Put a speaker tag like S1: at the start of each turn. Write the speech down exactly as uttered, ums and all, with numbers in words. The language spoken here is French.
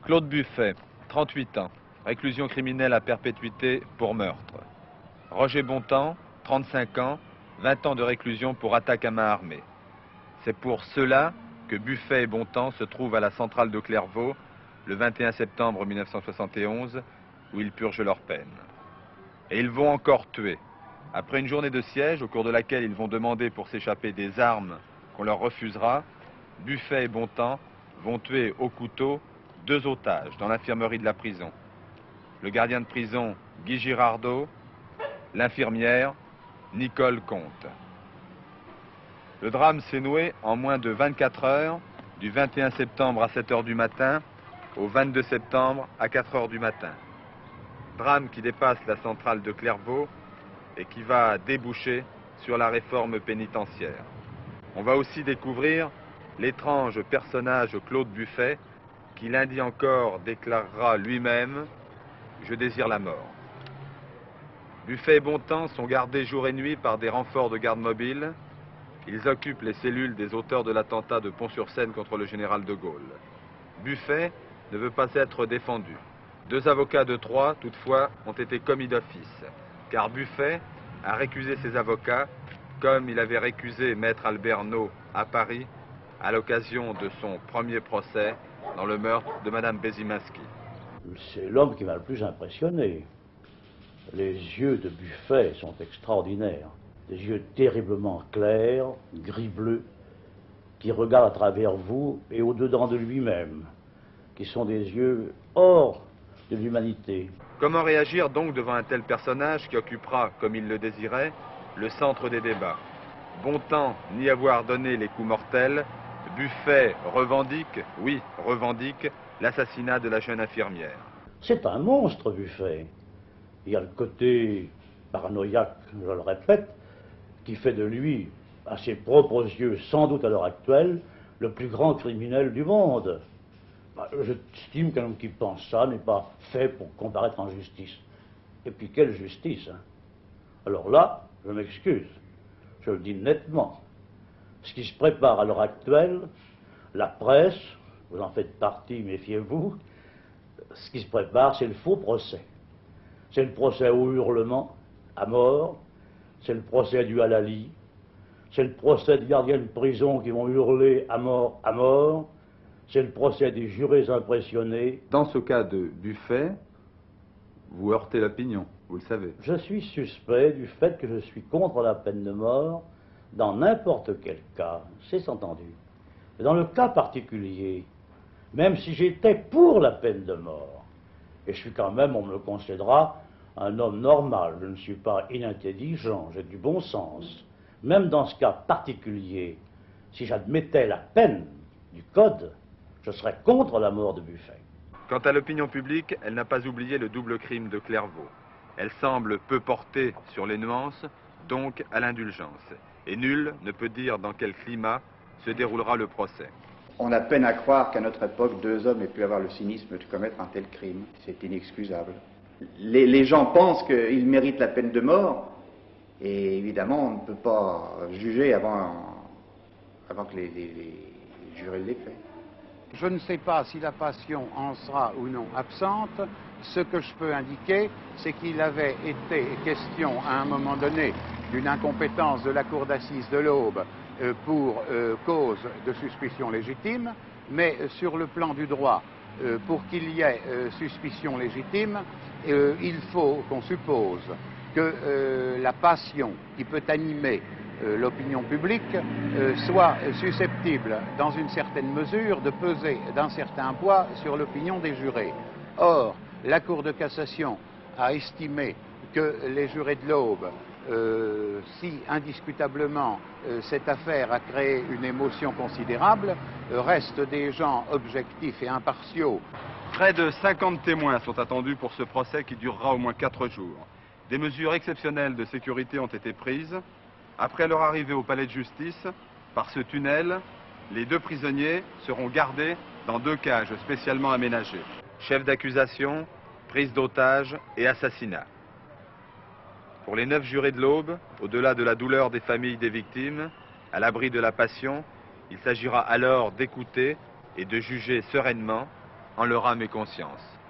S1: Claude Buffet, trente-huit ans, réclusion criminelle à perpétuité pour meurtre. Roger Bontemps, trente-cinq ans, vingt ans de réclusion pour attaque à main armée. C'est pour cela que Buffet et Bontemps se trouvent à la centrale de Clairvaux le vingt et un septembre mille neuf cent soixante et onze, où ils purgent leur peine. Et ils vont encore tuer. Après une journée de siège, au cours de laquelle ils vont demander pour s'échapper des armes qu'on leur refusera, Buffet et Bontemps vont tuer au couteau deux otages dans l'infirmerie de la prison. Le gardien de prison, Guy Girardot, l'infirmière, Nicole Comte. Le drame s'est noué en moins de vingt-quatre heures, du vingt et un septembre à sept heures du matin au vingt-deux septembre à quatre heures du matin. Drame qui dépasse la centrale de Clairvaux et qui va déboucher sur la réforme pénitentiaire. On va aussi découvrir l'étrange personnage Claude Buffet qui lundi encore déclarera lui-même « Je désire la mort ». Buffet et Bontemps sont gardés jour et nuit par des renforts de garde mobile. Ils occupent les cellules des auteurs de l'attentat de Pont-sur-Seine contre le général de Gaulle. Buffet ne veut pas être défendu. Deux avocats de Troyes, toutefois, ont été commis d'office, car Buffet a récusé ses avocats, comme il avait récusé Maître Albert Nault à Paris, à l'occasion de son premier procès dans le meurtre de Madame Beziminski.
S2: C'est l'homme qui m'a le plus impressionné. Les yeux de Buffet sont extraordinaires. Des yeux terriblement clairs, gris-bleu, qui regardent à travers vous et au-dedans de lui-même, qui sont des yeux hors de l'humanité.
S1: Comment réagir donc devant un tel personnage qui occupera, comme il le désirait, le centre des débats? Bontemps n'y avoir donné les coups mortels, Buffet revendique, oui, revendique, l'assassinat de la jeune infirmière.
S2: C'est un monstre, Buffet. Il y a le côté paranoïaque, je le répète, qui fait de lui, à ses propres yeux, sans doute à l'heure actuelle, le plus grand criminel du monde. J'estime qu'un homme qui pense ça n'est pas fait pour comparaître en justice. Et puis quelle justice, hein? Alors là, je m'excuse, je le dis nettement. Ce qui se prépare à l'heure actuelle, la presse, vous en faites partie, méfiez-vous, ce qui se prépare, c'est le faux procès. C'est le procès au hurlement, à mort, c'est le procès du halali, c'est le procès des gardiens de prison qui vont hurler à mort, à mort, c'est le procès des jurés impressionnés.
S1: Dans ce cas de Buffet, vous heurtez l'opinion, vous le savez.
S2: Je suis suspect du fait que je suis contre la peine de mort dans n'importe quel cas, c'est entendu. Mais dans le cas particulier, même si j'étais pour la peine de mort, et je suis quand même, on me le concédera, un homme normal, je ne suis pas inintelligent, j'ai du bon sens. Même dans ce cas particulier, si j'admettais la peine du code, je serais contre la mort de Buffet.
S1: Quant à l'opinion publique, elle n'a pas oublié le double crime de Clairvaux. Elle semble peu portée sur les nuances, donc à l'indulgence. Et nul ne peut dire dans quel climat se déroulera le procès.
S3: On a peine à croire qu'à notre époque, deux hommes aient pu avoir le cynisme de commettre un tel crime. C'est inexcusable. Les, les gens pensent qu'ils méritent la peine de mort, et évidemment, on ne peut pas juger avant, avant que les, les, les jurés l'aient fait.
S4: Je ne sais pas si la passion en sera ou non absente. Ce que je peux indiquer, c'est qu'il avait été question à un moment donné d'une incompétence de la cour d'assises de l'Aube euh, pour euh, cause de suspicion légitime, mais euh, sur le plan du droit, euh, pour qu'il y ait euh, suspicion légitime, euh, il faut qu'on suppose que euh, la passion qui peut animer euh, l'opinion publique euh, soit susceptible, dans une certaine mesure, de peser d'un certain poids sur l'opinion des jurés. Or, la Cour de cassation a estimé que les jurés de l'Aube, euh, si indiscutablement euh, cette affaire a créé une émotion considérable, euh, restent des gens objectifs et impartiaux.
S1: Près de cinquante témoins sont attendus pour ce procès qui durera au moins quatre jours. Des mesures exceptionnelles de sécurité ont été prises. Après leur arrivée au palais de justice, par ce tunnel, les deux prisonniers seront gardés dans deux cages spécialement aménagées. Chef d'accusation, prise d'otage et assassinat. Pour les neuf jurés de l'Aube, au-delà de la douleur des familles des victimes, à l'abri de la passion, il s'agira alors d'écouter et de juger sereinement en leur âme et conscience.